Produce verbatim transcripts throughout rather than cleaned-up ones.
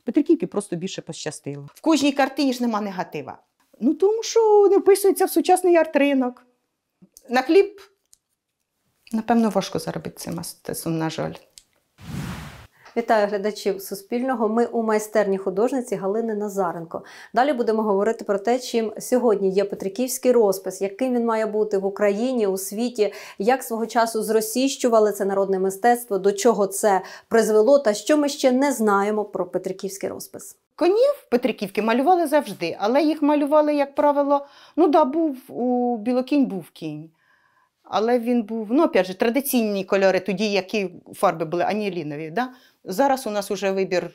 Петриківки просто більше пощастило. В кожній картині ж нема негатива. Ну, тому що не вписується в сучасний арт-ринок. На хліб, напевно, важко заробити цим мистецтвом, на жаль. Вітаю глядачів Суспільного. Ми у майстерні художниці Галини Назаренко. Далі будемо говорити про те, чим сьогодні є петриківський розпис, яким він має бути в Україні, у світі, як свого часу зросійщували це народне мистецтво, до чого це призвело та що ми ще не знаємо про петриківський розпис. Конів Петриківки малювали завжди, але їх малювали, як правило, ну да, був у білокінь був кінь. Але він був, ну, опять же, традиційні кольори, тоді які фарби були анілінові. Да? Зараз у нас вже вибір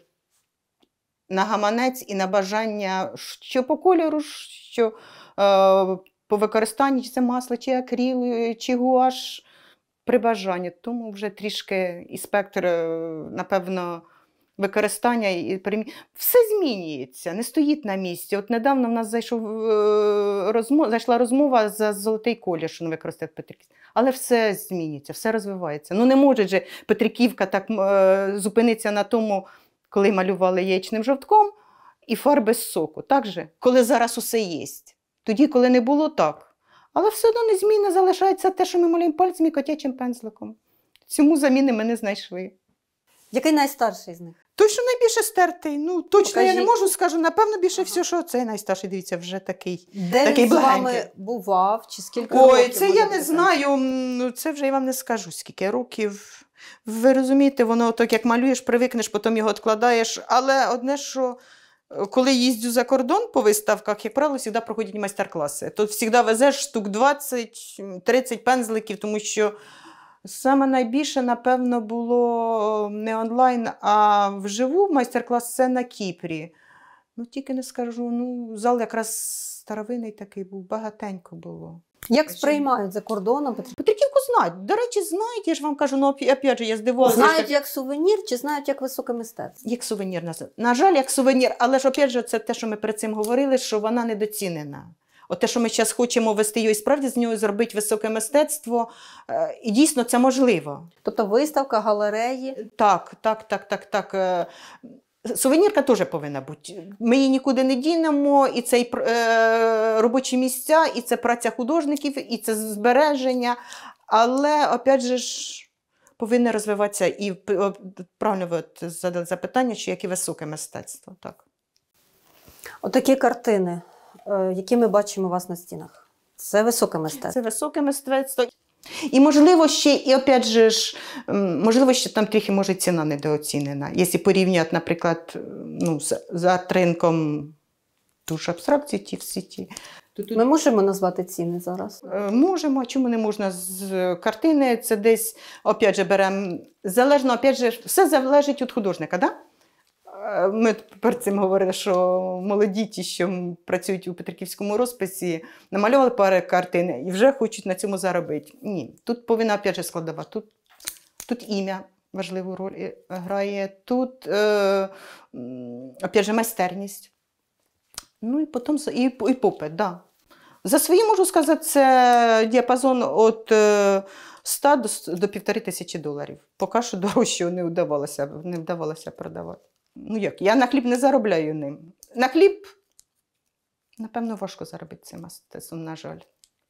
на гаманець і на бажання, що по кольору, що е, по використанні, чи це масло, чи акрил, чи гуаш, при бажанні. Тому вже трішки і спектр, напевно, використання, і перемі... все змінюється, не стоїть на місці. От недавно в нас зайшов, розмова, зайшла розмова за золотий колір, що не використовує Петриківський. Але все змінюється, все розвивається. Ну не може же Петриківка так е, зупинитися на тому, коли малювали яєчним жовтком і фарби з соку. Так же? Коли зараз усе є. Тоді, коли не було, так. Але все одно незмінно залишається те, що ми малюємо пальцем і котячим пензликом. Цьому заміни ми не знайшли. Який найстарший з них? Той, що найбільше стертий. Ну, точно Покажіть. Я не можу, скажу, напевно, більше ага. всього, що цей найстарший, дивіться, вже такий. Де такий він благенький. з вами бував? Чи скільки Ой, років? це я не знаю, ну, це вже я вам не скажу, скільки років. Ви розумієте, воно так, як малюєш, привикнеш, потім його відкладаєш. Але одне, що коли їздю за кордон по виставках, як правило, завжди проходять майстер-класи. Тут завжди везеш штук двадцять-тридцять пензликів, тому що саме найбільше, напевно, було не онлайн, а вживу майстер-клас це на Кіпрі. Ну, тільки не скажу, ну, зал якраз старовинний такий був, багатенько було. Як сприймають за кордоном? Петриківку знають. До речі, знають, я ж вам кажу, ну, опять же, я здивувалася. Знають як сувенір чи знають як високе мистецтво? Як сувенір. На жаль, як сувенір, але ж, опять же, це те, що ми перед цим говорили, що вона недоцінена. От те, що ми зараз хочемо вести її, і справді з нього зробити високе мистецтво, і дійсно це можливо. Тобто виставка, галереї? Так, так, так, так, так. Сувенірка теж повинна бути. Ми її нікуди не дінемо, і це і е, робочі місця, і це праця художників, і це збереження. Але, опять же ж, повинно розвиватися і, правильно ви задали запитання, що як і високе мистецтво. Так. Отакі картини, які ми бачимо у вас на стінах, це високе мистецтво? Це високе мистецтво. І, можливо, ще, і, опять же ж, можливо, ще там трохи, може, ціна недооцінена. Якщо порівнювати, наприклад, ну, з, з арт-ринком, дуже абстракції ті всі ті. Ми можемо назвати ціни зараз? Можемо, а чому не можна? З картини це десь, опять же, беремо, залежно, опять же, все залежить від художника, да? Ми перед цим говорили, що молоді ті, що працюють у петриківському розписі, намалювали пару картин і вже хочуть на цьому заробити. Ні, тут повинна, опять же, складова. Тут, тут ім'я важливу роль грає, тут, е, опять же, майстерність. Ну і потім і, і попит, да. За свої, можу сказати, це діапазон від ста до півтори тисячі доларів. Поки що дорожчого не вдавалося, не вдавалося продавати. Ну як, я на хліб не заробляю ним. На хліб, напевно, важко заробити цим мистецтвом, на жаль.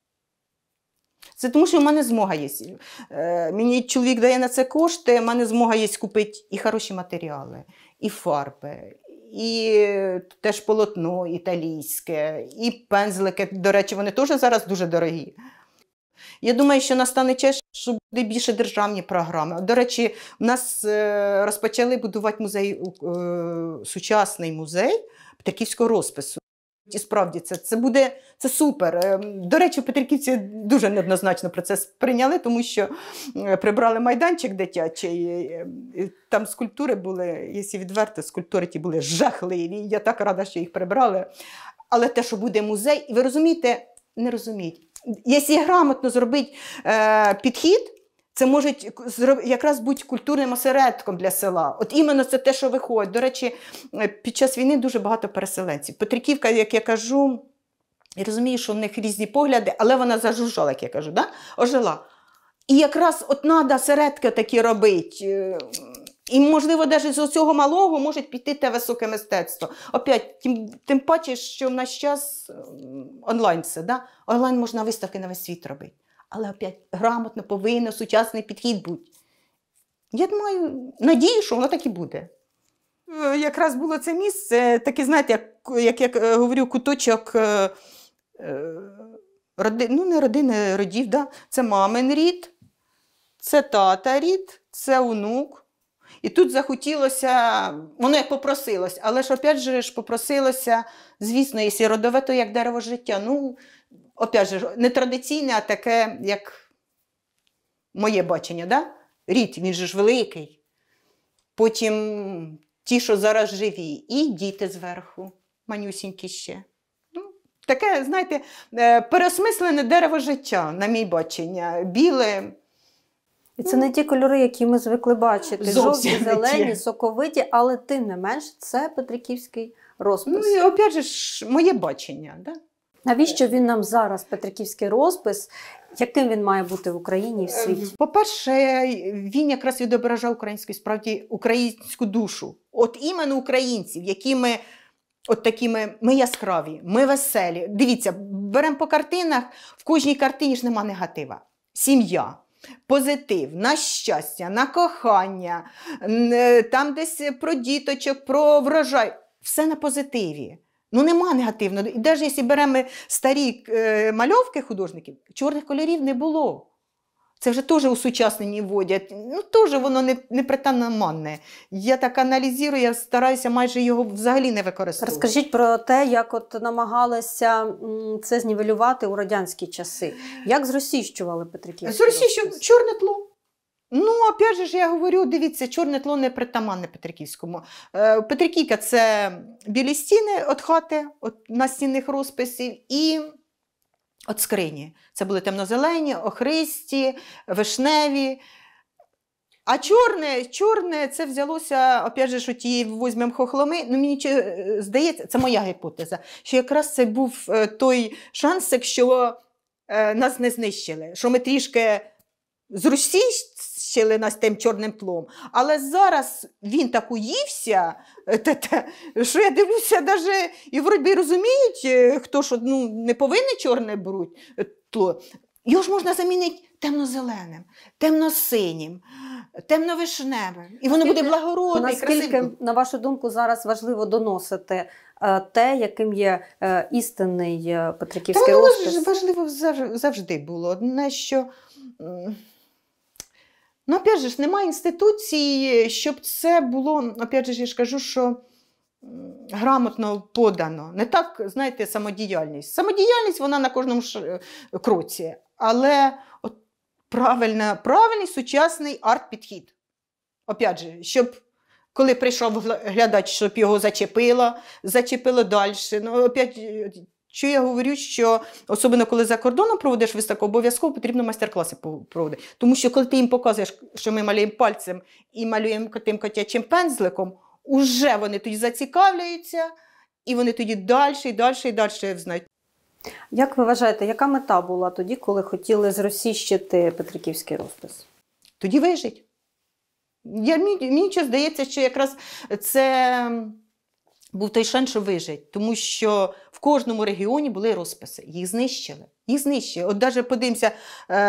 Це тому, що в мене змога є. Е, мені чоловік дає на це кошти, в мене змога є купити і хороші матеріали, і фарби, і теж полотно італійське, і пензлики. До речі, вони теж зараз дуже дорогі. Я думаю, що настане час, що буде більше державні програми. До речі, в нас розпочали будувати музей, сучасний музей петриківського розпису. І справді, це, це буде це супер. До речі, петриківці дуже неоднозначно про це сприйняли, тому що прибрали майданчик дитячий, там скульптури були, якщо відверто, скульптури ті були жахливі. Я так рада, що їх прибрали. Але те, що буде музей, і ви розумієте, не розуміють. Якщо грамотно зробити е, підхід, це може якраз бути культурним осередком для села. От іменно це те, що виходить. До речі, під час війни дуже багато переселенців. Петриківка, як я кажу, я розумію, що в них різні погляди, але вона зажужжала, як я кажу, да? Ожила. І якраз от треба осередки такі робити. І, можливо, навіть з цього малого може піти те високе мистецтво. Опять, тим, тим паче, що в наш час онлайн все, да? Онлайн можна виставки на весь світ робити. Але, опять, грамотно повинен сучасний підхід бути. Я маю надію, що воно так і буде. Якраз було це місце, таке, знаєте, як, як я як, говорю, куточок, е, е, роди, ну не родини, родів, да? Це мамин рід, це тата рід, це онук. І тут захотілося, воно як попросилось, але ж, опять же, ж попросилося, звісно, якщо родове, то як дерево життя. Ну, опять же, не традиційне, а таке, як моє бачення, да? Рід, він же ж великий. Потім ті, що зараз живі, і діти зверху, манюсінькі ще. Ну, таке, знаєте, переосмислене дерево життя, на мій бачення, біле. І це не ті кольори, які ми звикли бачити. Зовсім жовті, не зелені, ті. соковиті, але тим не менш це петриківський розпис. Ну, і опять же, ж, моє бачення. Да? Навіщо він нам зараз, петриківський розпис, яким він має бути в Україні і в світі? По-перше, він якраз відображав українську, справді, українську душу. От іменно українців, які ми, от такі ми, ми яскраві, ми веселі. Дивіться, беремо по картинах, в кожній картині ж нема негатива. Сім'я. Позитив, на щастя, на кохання, там десь про діточок, про врожай. Все на позитиві. Ну нема негативного. І навіть якщо беремо старі е, мальовки художників, чорних кольорів не було. Це вже теж усучаснені вводять. Ну теж воно не, не притаманне. Я так аналізую, я стараюся майже його взагалі не використовувати. Розкажіть про те, як от намагалися м, це знівелювати у радянські часи. Як зросійщували петриківський Зросійщували розпис? чорне тло. Ну, опять же, ж я говорю, дивіться, чорне тло не притаманне Петриківському. Е, Петриківка – це білі стіни від хати, від настінних розписів, і від скрині. Це були темно-зелені, охристі, вишневі. А чорне, чорне це взялося, опять же, що ті візьмемо хохломи, ну мені здається, це моя гіпотеза, що якраз це був той шансик, що е, нас не знищили, що ми трішки зросійщили нас тим чорним тлом, але зараз він так уївся, що я дивлюся, навіть і вроді розуміють, хто що ну, не повинен чорне беруть тло. Його ж можна замінити темно-зеленим, темно-синім, темно-вишневим. І воно буде благородне, Наскільки, красиве. на вашу думку, зараз важливо доносити е, те, яким є е, істинний е, петриківський Та воно розпис? ж важливо завж- завжди було. Одне, що, ну, опять же, ж, немає інституції, щоб це було, опять же, я ж кажу, що грамотно подано. Не так, знаєте, самодіяльність. Самодіяльність, вона на кожному ш... кроці. Але от правильно, правильний сучасний арт-підхід. Опять же, щоб коли прийшов глядач, щоб його зачепило, зачепило далі. Ну, опять, що я говорю, що особливо коли за кордоном проводиш виставку, обов'язково потрібно майстер-класи проводити. Тому що коли ти їм показуєш, що ми малюємо пальцем і малюємо тим котячим пензликом, уже вони тоді зацікавляються, і вони тоді далі, і далі, і далі знають. Як ви вважаєте, яка мета була тоді, коли хотіли зросійщити петриківський розпис? Тоді вижить. Я, мені, мені ще здається, що якраз це був той шанс, що вижить. Тому що в кожному регіоні були розписи. Їх знищили. Їх знищили. От навіть подивимося, е-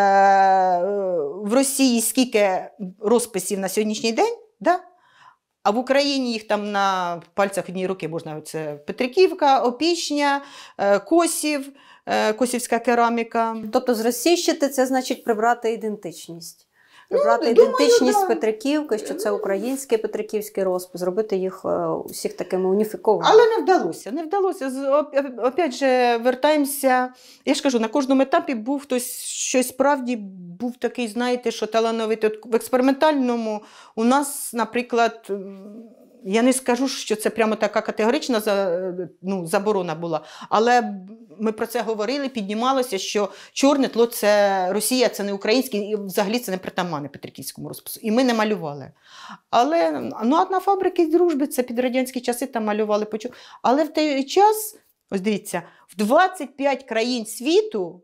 в Росії скільки розписів на сьогоднішній день, да? А в Україні їх там на пальцях однієї руки можна. Це Петриківка, Опішня, Косів, косівська кераміка. Тобто зросійщити – це значить прибрати ідентичність. Прибрати Ну, думаю, ідентичність да. Петриківки, що це український петриківський розпис, зробити їх усіх такими уніфікованими. Але не вдалося, не вдалося. Опять же, вертаємося, я ж кажу, на кожному етапі був хтось, щось справді був такий, знаєте, що талановитий. В експериментальному у нас, наприклад, я не скажу, що це прямо така категорична ну, заборона була, але ми про це говорили, піднімалося, що чорне тло – це Росія, це не українське, і взагалі це не притаманне Петриківському розпису. І ми не малювали. Але ну, а на фабрики дружби, це під радянські часи там малювали. Але в той час, ось дивіться, в двадцять п'ять країн світу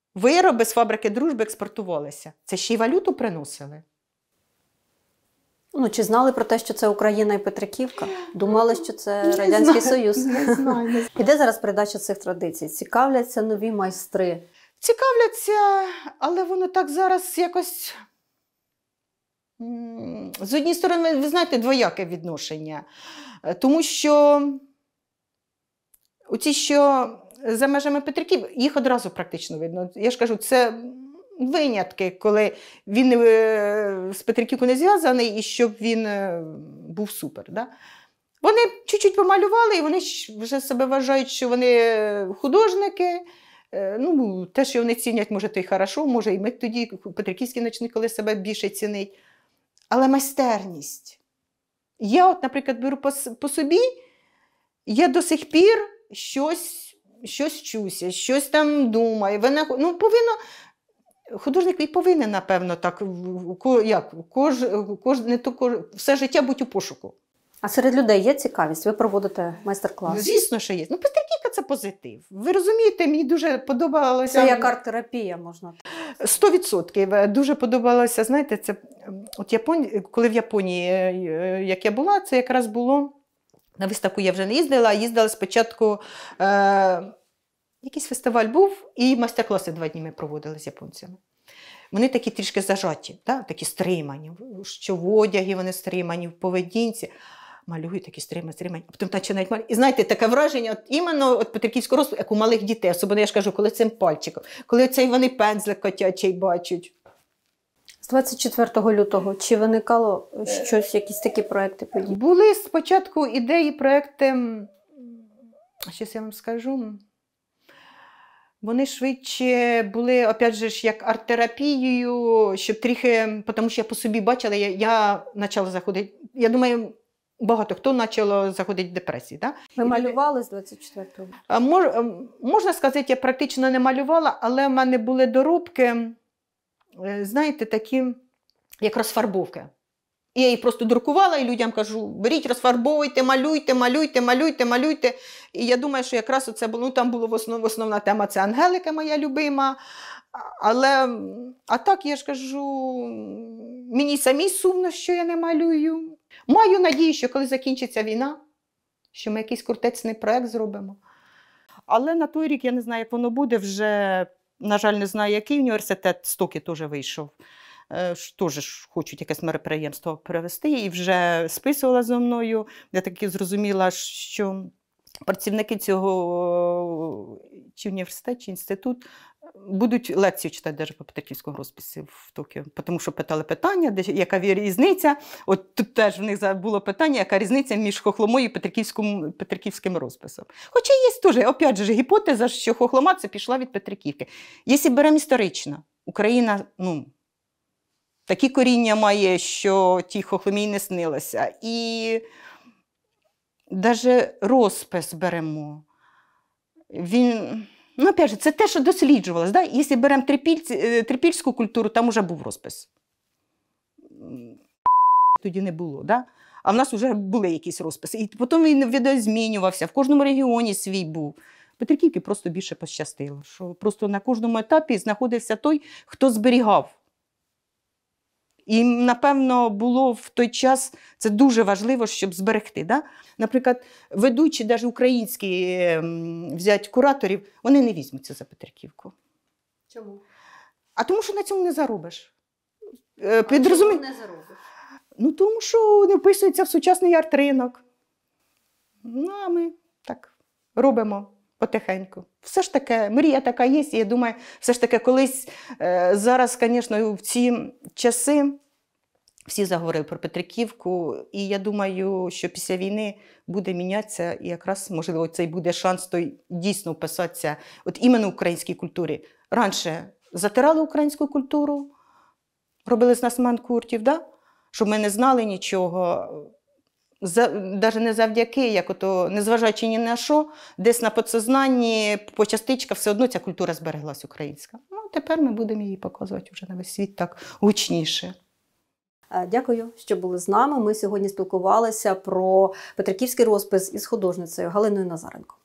вироби з фабрики дружби експортувалися. Це ще й валюту приносили. Ну, чи знали про те, що це Україна і Петриківка? Думали, що це Не Радянський знаю, Союз? Не знаю. не знаю. Іде зараз передача цих традицій? Цікавляться нові майстри? Цікавляться, але воно так зараз якось. м, З однієї сторони, ви знаєте, двояке відношення. Е, Тому що оці, що за межами Петриків, їх одразу практично видно. Я ж кажу, це винятки, коли він е, з Петриківкою не зв'язаний і щоб він е, був супер. Да? Вони чуть-чуть помалювали, і вони ж вже себе вважають, що вони художники. Е, Ну, те, що вони цінять, може, то й хорошо, може, і ми тоді, Петриківські почнуть, коли себе більше цінить. Але майстерність. Я, от, наприклад, беру по, с- по собі, я до сих пір щось, щось вчуся, щось там думаю. Вона, ну, повинно, художник і повинен, напевно, так, в- ко- як, кож, кож, не то, кож, все життя бути у пошуку. А серед людей є цікавість? Ви проводите майстер-клас? Звісно, що є. Ну, Петриківка – це позитив. Ви розумієте, мені дуже подобалося. Це як арт-терапія, можна так. Сто відсотків. Дуже подобалося, знаєте, це, ем, от Японія, коли в Японії, е, е, як я була, це якраз було, на виставку я вже не їздила, а їздила спочатку, е, якийсь фестиваль був, і майстер-класи два дні ми проводили з японцями. Вони такі трішки зажаті, да? Такі стримані, що в одягі вони стримані, в поведінці. Малюють такі стримані, стримані, а потім починають малювати. І знаєте, таке враження, от іменно от Петриківського розпису, як у малих дітей, особливо, я ж кажу, коли цим пальчиком, коли цей вони пензлик котячий бачать. З двадцять четвертого лютого чи виникало щось, якісь такі проекти подібні? Були спочатку ідеї, проекти, щось я вам скажу, вони швидше були, опять же, ж, як арт-терапією, щоб трохи, тому що я по собі бачила, я, я почала заходити, я думаю, багато хто почало заходити в депресію. Да? Ви малювали з двадцять четвертого? А мож, можна сказати, я практично не малювала, але в мене були доробки, е, знаєте, такі, як розфарбовки. І я їх просто друкувала і людям кажу, беріть, розфарбовуйте, малюйте, малюйте, малюйте, малюйте. І я думаю, що якраз оце було, ну там була основ, основна тема, це Ангелика моя любима. Але, а так я ж кажу, мені самій сумно, що я не малюю. Маю надію, що коли закінчиться війна, що ми якийсь крутецький проєкт зробимо. Але на той рік я не знаю, як воно буде, вже, на жаль, не знаю, який університет, Стоки теж вийшов. Теж ж хочуть якесь мероприємство перевести, і вже списувала зі мною. Я таки зрозуміла, що працівники цього чи університет, чи інститут будуть лекцію читати навіть по Петриківському розписі в Токіо. Тому що питали питання, де, яка різниця. От тут теж в них було питання, яка різниця між хохломою і Петриківським, Петриківським розписом. Хоча є теж, опять же, гіпотеза, що хохлома це пішла від Петриківки. Якщо беремо історично, Україна, ну, такі коріння має, що ті хохломі не снилося. І навіть розпис беремо. Він, ну, опять же, це те, що досліджувалось. Да? Якщо беремо трипіль, трипільську культуру, там вже був розпис. Тоді не було. Да? А в нас вже були якісь розписи. І потім він видозмінювався, в кожному регіоні свій був. Петриківки просто більше пощастило, що просто на кожному етапі знаходився той, хто зберігав. І, напевно, було в той час, це дуже важливо, щоб зберегти. Да? Наприклад, ведучі, навіть українські взяти кураторів, вони не візьмуться за Петриківку. Чому? А тому, що на цьому не заробиш. А Підрозумі... чому не заробиш? Ну, тому що не вписується в сучасний арт-ринок. Ну, а ми так робимо потихеньку. Все ж таки, мрія така є, і я думаю, все ж таки колись, е, зараз, звісно, в ці часи всі заговорили про Петриківку, і я думаю, що після війни буде мінятися, і якраз, можливо, цей буде шанс той дійсно вписатися от іменно в українській культурі. Раніше затирали українську культуру, робили з нас манкуртів, да? Щоб ми не знали нічого. Навіть не завдяки, як ото, незважаючи ні на що, десь на підсознанні, по частичках, все одно ця культура збереглась українська. Ну, тепер ми будемо її показувати вже на весь світ так гучніше. Дякую, що були з нами. Ми сьогодні спілкувалися про Петриківський розпис із художницею Галиною Назаренко.